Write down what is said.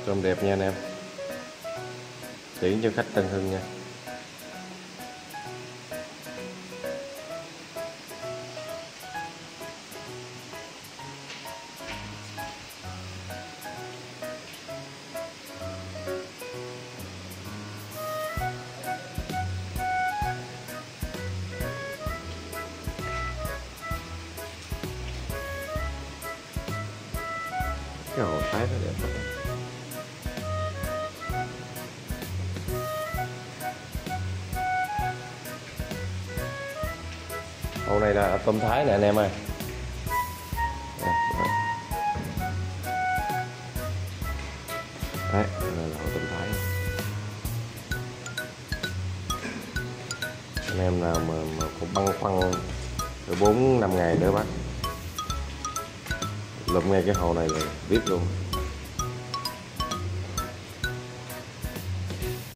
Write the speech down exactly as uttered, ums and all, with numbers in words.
Tôm đẹp nha anh em, tiễn cho khách Tân Hưng nha. Cái hồ Thái nó đẹp lắm. Hồ này là tôm Thái nè anh em ơi. Đấy, đây là hồ tôm Thái. Anh em nào mà, mà cũng băn khoăn từ bốn năm ngày nữa bắt lụm ngay cái hồ này là biết luôn.